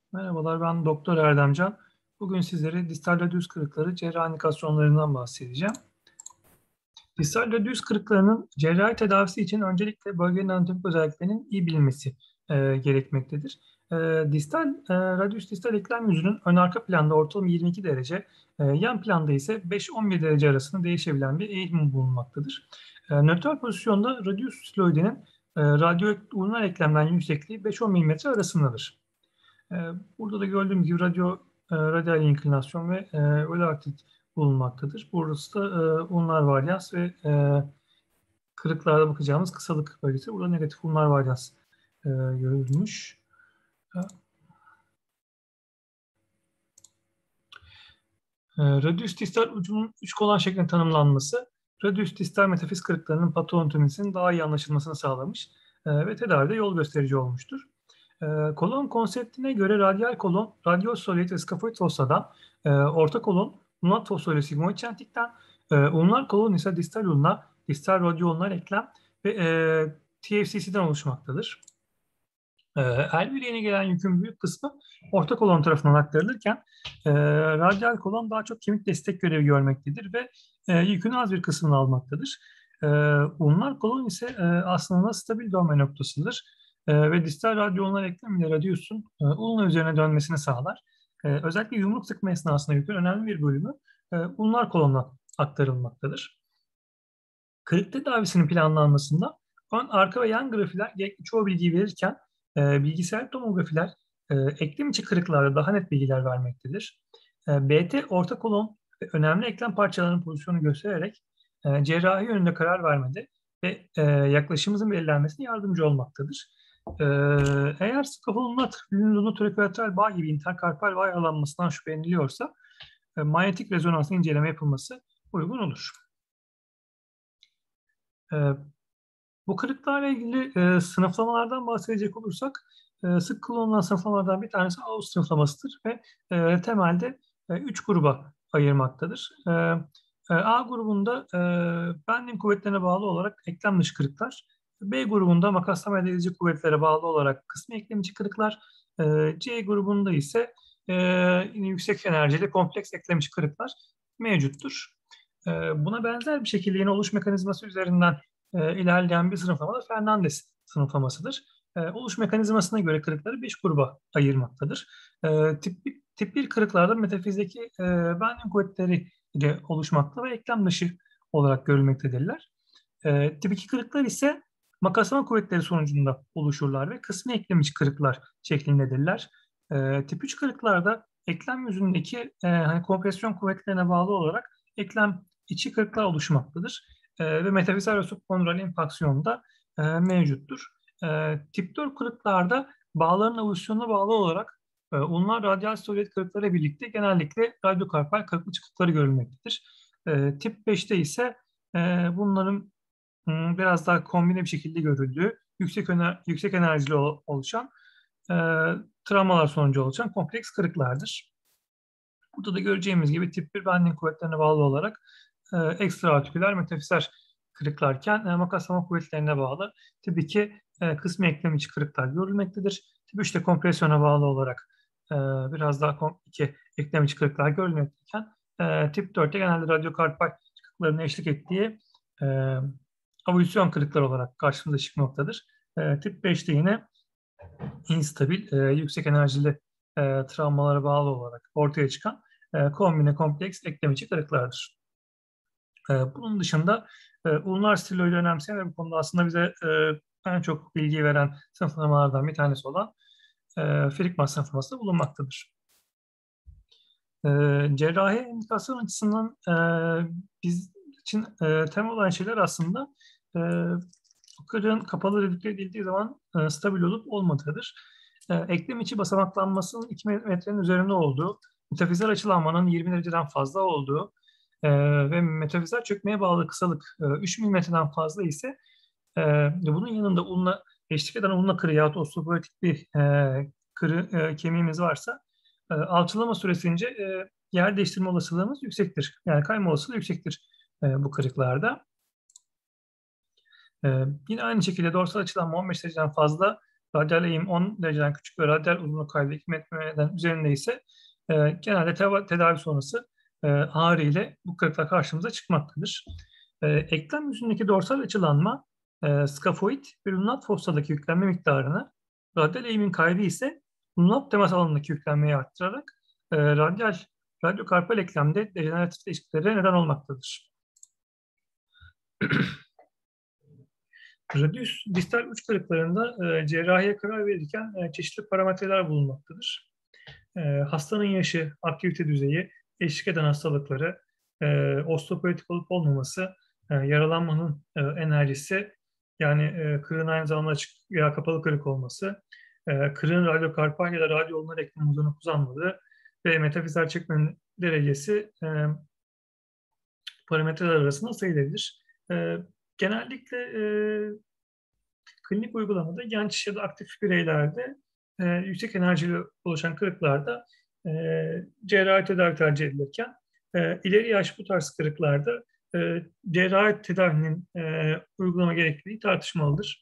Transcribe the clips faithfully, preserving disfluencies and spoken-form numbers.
Merhabalar, ben Doktor Erdemcan. Bugün sizlere distal radius kırıkları cerrahi indikasyonlarından bahsedeceğim. Distal radius kırıklarının cerrahi tedavisi için öncelikle bölgenin anatomik özelliklerinin iyi bilinmesi e, gerekmektedir. E, distal, e, radius distal eklem yüzünün ön arka planda ortalama yirmi iki derece, e, yan planda ise beş on bir derece arasında değişebilen bir eğim bulunmaktadır. E, nötral pozisyonda radius siloidenin e, radyo ulnar eklemden yüksekliği beş on milimetre arasındadır. Ee, Burada da gördüğüm gibi radyo, e, radyal inklinasyon ve e, ölü aktit bulunmaktadır. Burası da e, ulnar varyans ve e, kırıklarda bakacağımız kısalık bölgesi. Burada negatif ulnar varyans e, görülmüş. E, Radius distal ucunun üç kolon şeklinde tanımlanması, radius distal metafiz kırıklarının patoanatomisinin daha iyi anlaşılmasını sağlamış e, ve tedavide yol gösterici olmuştur. E, kolon konseptine göre radyal kolon, radyosolid ve skafoid fossadan, e, orta kolon, ulnar fossa sigmoid çentikten, e, ulnar kolon ise distal ulna, distal radyoulnar eklem ve e, T F C C'den oluşmaktadır. E, el bileğine gelen yükün büyük kısmı orta kolon tarafından aktarılırken e, radyal kolon daha çok kemik destek görevi görmektedir ve e, yükün az bir kısmını almaktadır. E, ulnar kolon ise e, aslında stabil dönme noktasıdır e, ve distal radyoulnar eklem ile radiusun e, ulna üzerine dönmesini sağlar. E, özellikle yumruk sıkma esnasında yükün önemli bir bölümü e, ulnar kolona aktarılmaktadır. Kırık tedavisinin planlanmasında ön, arka ve yan grafiler gerekli çoğu bilgiyi verirken e, bilgisayar tomografiler e, eklem içi kırıklarda daha net bilgiler vermektedir. E, B T orta kolon ve önemli eklem parçalarının pozisyonu göstererek e, cerrahi yönünde karar vermede ve e, yaklaşımımızın belirlenmesine yardımcı olmaktadır. E, Eğer skapulonat, lunotorakolatral bağ gibi interkarpal bağ yaralanmasından şüpheleniliyorsa e, manyetik rezonans inceleme yapılması uygun olur. E, Bu kırıklarla ilgili e, sınıflamalardan bahsedecek olursak e, sık kullanılan sınıflamalardan bir tanesi Ağustos sınıflamasıdır ve e, temelde e, üç gruba ayırmaktadır. E, e, A grubunda e, bending kuvvetlerine bağlı olarak eklem dışı kırıklar, B grubunda makaslama edici kuvvetlere bağlı olarak kısmi eklem içi kırıklar, e, C grubunda ise e, yine yüksek enerjili kompleks eklem içi kırıklar mevcuttur. E, Buna benzer bir şekilde yine oluş mekanizması üzerinden e, ilerleyen bir sınıflama da Fernandez sınıflamasıdır. E, oluş mekanizmasına göre kırıkları beş gruba ayırmaktadır. E, tip, tip bir kırıklarda metafizdeki e, bending kuvvetleri ile oluşmakta ve eklem dışı olarak görülmektedirler. E, tip iki kırıklar ise makaslama kuvvetleri sonucunda oluşurlar ve kısmi eklem içi kırıklar şeklindedirler. E, tip üç kırıklarda eklem yüzündeki e, hani kompresyon kuvvetlerine bağlı olarak eklem içi kırıklar oluşmaktadır e, ve metafizel ve subkondral infaksiyonda e, mevcuttur. E, tip dört kırıklarda bağların avüsyonuna bağlı olarak e, ulnar radyal solid kırıkları birlikte genellikle radyokarpal kırıklı çıkıkları görülmektedir. E, tip beşte ise e, bunların m, biraz daha kombine bir şekilde görüldüğü, yüksek, öner yüksek enerjili ol- oluşan e, travmalar sonucu oluşan kompleks kırıklardır. Burada da göreceğimiz gibi tip bir bending kuvvetlerine bağlı olarak e, ekstraartiküler metafizer kırıklarken e, makaslama kuvvetlerine bağlı tip iki e, kısmi eklem içi kırıklar görülmektedir. Tip üçte kompresyona bağlı olarak e, biraz daha kom iki eklem içi kırıklar görülmekteyken e, tip dörtte genelde radyokarpal çıkıkların eşlik ettiği e, avülsyon kırıklar olarak karşımıza çıkmaktadır. E, tip beşte yine instabil, e, yüksek enerjili e, travmalara bağlı olarak ortaya çıkan e, kombine kompleks eklem içi kırıklardır. E, bunun dışında e, ulnar stiloidi önemseyen ve bu konuda aslında bize e, en çok bilgi veren sınıflamalardan bir tanesi olan e, Frickmann sınıflaması da bulunmaktadır. E, Cerrahi indikasyon açısından e, biz için e, temel olan şeyler aslında e, kırığın kapalı redükte edildiği zaman e, stabil olup olmadığıdır. E, eklem içi basamaklanmasının iki metrenin üzerinde olduğu, metafizel açılanmanın yirmi dereceden fazla olduğu e, ve metafizel çökmeye bağlı kısalık e, üç milimetreden fazla ise e, bunun yanında unla eşlik eden unla kırığı yahut osteoporotik bir e, kırı e, kemiğimiz varsa e, alçalama süresince e, yer değiştirme olasılığımız yüksektir. Yani kayma olasılığı yüksektir e, bu kırıklarda. Ee, yine aynı şekilde dorsal açılanma on beş dereceden fazla radyal eğim on dereceden küçük ve radyal uzunluk kaybı iki metreden üzerinde ise e, genelde te- tedavi sonrası e, ağrı ile bu kırıklar karşımıza çıkmaktadır. E, eklem yüzündeki dorsal açılanma e, skafoid ve lunat fossadaki yüklenme miktarını, radyal eğimin kaybı ise lunat temas alanındaki yüklenmeyi arttırarak e, radyal radyokarpal eklemde dejeneratif değişikliklere neden olmaktadır. Radius distal uç kırıklarında e, cerrahiye karar verirken e, çeşitli parametreler bulunmaktadır. E, hastanın yaşı, aktivite düzeyi, eşlik eden hastalıkları, e, osteoporotik olup olmaması, e, yaralanmanın e, enerjisi, yani e, kırığın aynı zamanda açık veya kapalı kırık olması, e, kırığın radyokarpal ya da radyoulnar eklem uzunluk uzanmadığı ve metafizel çekmenin derecesi e, parametreler arasında sayılabilir. E, genellikle e, klinik uygulamada genç ya da aktif bireylerde e, yüksek enerjili oluşan kırıklarda e, cerrahi tedavi tercih edilirken e, ileri yaş bu tarz kırıklarda e, cerrahi tedavinin e, uygulama gerekliliği tartışmalıdır.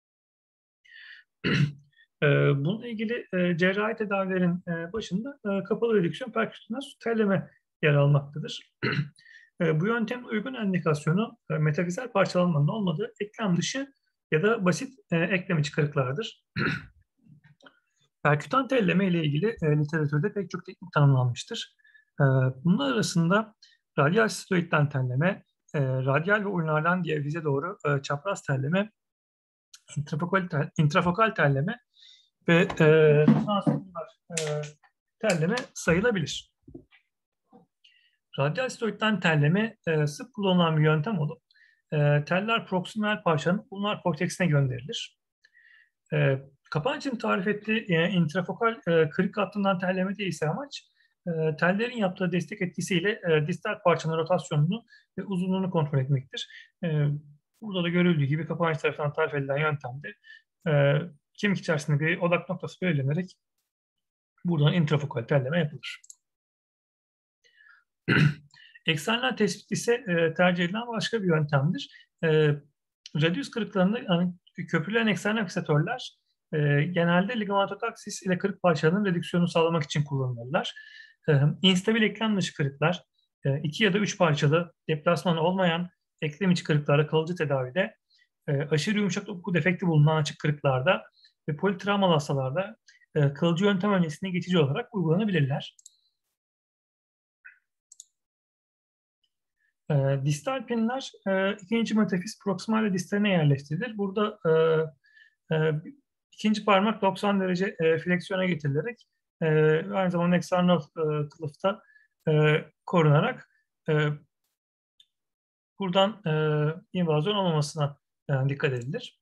e, bununla ilgili e, cerrahi tedavilerin e, başında e, kapalı redüksiyon perküsyonel telleme yer almaktadır. E, bu yöntemin uygun endikasyonu e, metafizel parçalanmanın olmadığı eklem dışı ya da basit e, eklem içi kırıklardır. Perkütant elleme ile ilgili e, literatürde pek çok teknik tanımlanmıştır. E, bunlar arasında radyal sistoidten telleme, e, radyal ve ulnardan diafize doğru e, çapraz telleme, intrafokal, tel, intrafokal telleme ve e, transfokal e, telleme sayılabilir. Radyal sistoidten telleme e, sık kullanılan bir yöntem olup e, teller proksimal parçanın ulnar korteksine gönderilir. E, Kapancı'nın tarif ettiği e, intrafokal e, kırık hattından terlemede ise amaç e, tellerin yaptığı destek etkisiyle e, distal parçanın rotasyonunu ve uzunluğunu kontrol etmektir. E, burada da görüldüğü gibi Kapancı tarafından tarif edilen yöntemde e, kemik içerisinde bir odak noktası belirlenerek buradan intrafokal telleme yapılır. Eksenler tespit ise e, tercih edilen başka bir yöntemdir. E, Radius kırıklarında yani, köprülen eksenler fiksatörler e, genelde ligamentotaksis ile kırık parçalarının redüksiyonu sağlamak için kullanılırlar. E, instabil eklem dışı kırıklar, e, iki ya da üç parçalı deplasmanı olmayan eklem içi kırıklarda kalıcı tedavide, e, aşırı yumuşak doku defekti bulunan açık kırıklarda ve politravmalı hastalarda e, kalıcı yöntem öncesinde geçici olarak uygulanabilirler. E, distal pinler e, ikinci metafiz proksimal ve distaline yerleştirilir. Burada e, e, ikinci parmak doksan derece e, fleksiyona getirilerek e, aynı zamanda eksternal e, kılıfta e, korunarak e, buradan e, invazyon olmamasına e, dikkat edilir.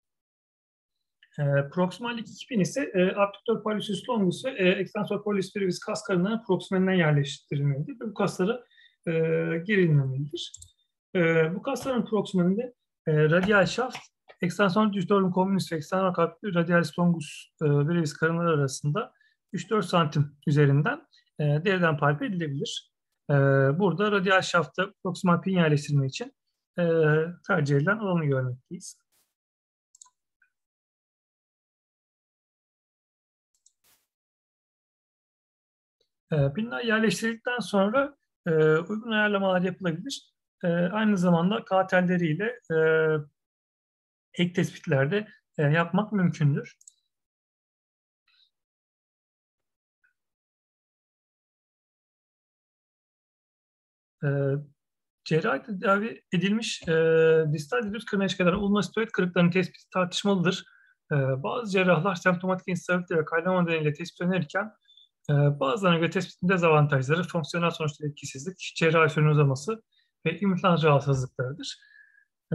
E, proksimal iki pin ise e, abduktör pollicis longus ve e, ekstensor pollicis brevis kaslarının proksimaline yerleştirilmelidir. Bu kasları e, gerilmemelidir. E, bu kasların proksimalinde e, radial şaft, ekstensor digitorum communis ve ekstensor carpi radialis longus e, brevis karınları arasında üç dört santim üzerinden e, deriden palpe edilebilir. E, burada radial şafta proksimal pin yerleştirme için e, tercih edilen alanı görmekteyiz. E, pinler yerleştirildikten sonra e, uygun ayarlamalar yapılabilir. E, aynı zamanda K telleriyle e, ek tespitlerde e, yapmak mümkündür. E, cerrahi tedavi edilmiş e, distal didüs kırına kadar ulnosteroid kırıklarının tespiti tartışmalıdır. E, bazı cerrahlar semptomatik instabilite ve kaynama nedeniyle tespit önerirken e, bazılarına göre tespitin dezavantajları fonksiyonel sonuçta etkisizlik, cerrahi sürenin uzaması ve implant rahatsızlıklarıdır. E,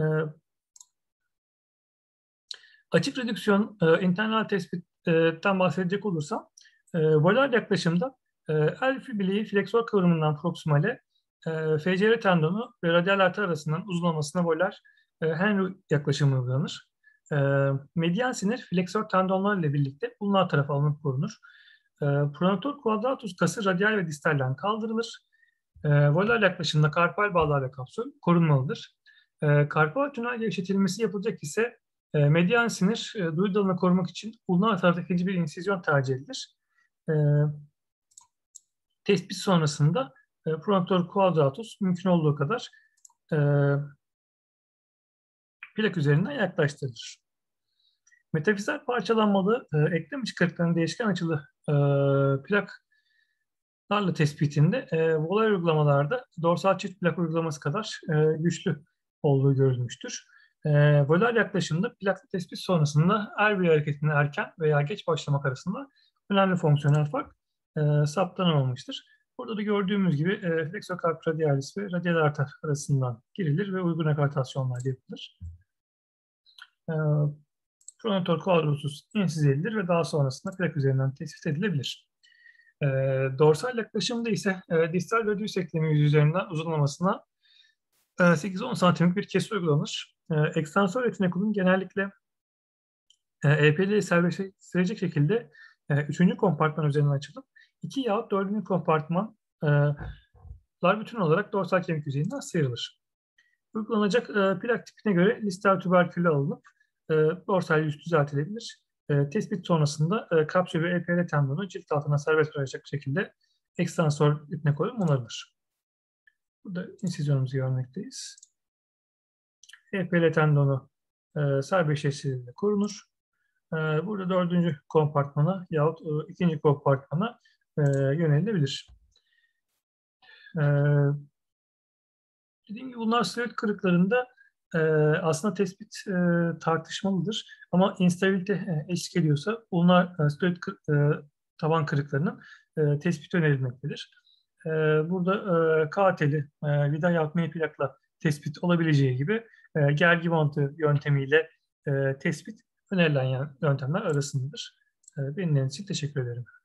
Açık redüksiyon e, internal tespitten bahsedecek olursam, e, volar yaklaşımda e, el bileği fleksör kıvrımından proksimale, e, F C R tendonu ve radial arter arasından uzunlamasına volar e, Henry yaklaşımı uygulanır. E, median sinir fleksör tendonlar ile birlikte ulnar tarafa alınıp korunur. E, pronator quadratus kası radyal ve distalden kaldırılır. E, volar yaklaşımda karpal bağlar ve kapsül korunmalıdır. E, karpal tünel gevşetilmesi yapılacak ise E, median sinir e, duyu dalını korumak için ulnar taraftaki bir insizyon tercih edilir. E, tespit sonrasında e, pronator quadratus mümkün olduğu kadar e, plak üzerinden yaklaştırılır. Metafizel parçalanmalı e, eklem içi kırıkların değişken açılı e, plaklarla tespitinde e, volay uygulamalarda dorsal çift plak uygulaması kadar e, güçlü olduğu görülmüştür. E, volay yaklaşımda plak tespit sonrasında her bir hareketinin erken veya geç başlamak arasında önemli fonksiyonel fark e, saptanamamıştır. Burada da gördüğümüz gibi e, flexocarp radialis ve radial arter arasından girilir ve uygun ekartasyonlar yapılır. E, pronator quadratus insize edilir ve daha sonrasında plak üzerinden tespit edilebilir. E, dorsal yaklaşımda ise e, distal radius eklemi yüzü üzerinden uzunlamasına e, sekiz on santimlik bir kesi uygulanır. E, ekstansör retinekulum genellikle e, E P D'yi serbestleştirecek şekilde e, üçüncü kompartman üzerinden açılıp iki yahut dördüncü kompartmanlar bütün olarak dorsal kemik yüzeyinden sıyrılır. Uygulanacak e, plak tipine göre listel tüberkülü alınıp e, dorsal yüz düzeltilebilir. E, tespit sonrasında e, kapsül ve E P L tendonu cilt altına serbest bırakacak şekilde ekstansör ipine koyup onarılır. Burada insizyonumuzu görmekteyiz. E P L tendonu e, serbestleştirildiğinde korunur. E, burada dördüncü kompartmana yahut e, ikinci kompartmana e, yönelilebilir. E, Dediğim gibi bunlar steroid kırıklarında e, aslında tespit e, tartışmalıdır. Ama instabilite e, eşlik ediyorsa bunlar e, steroid kır, e, taban kırıklarının e, tespiti önerilmektedir. E, burada e, K teli, e, vida yahut M plakla tespit olabileceği gibi e, gergi bantı yöntemiyle e, tespit önerilen yöntemler arasındadır. E, benim için teşekkür ederim.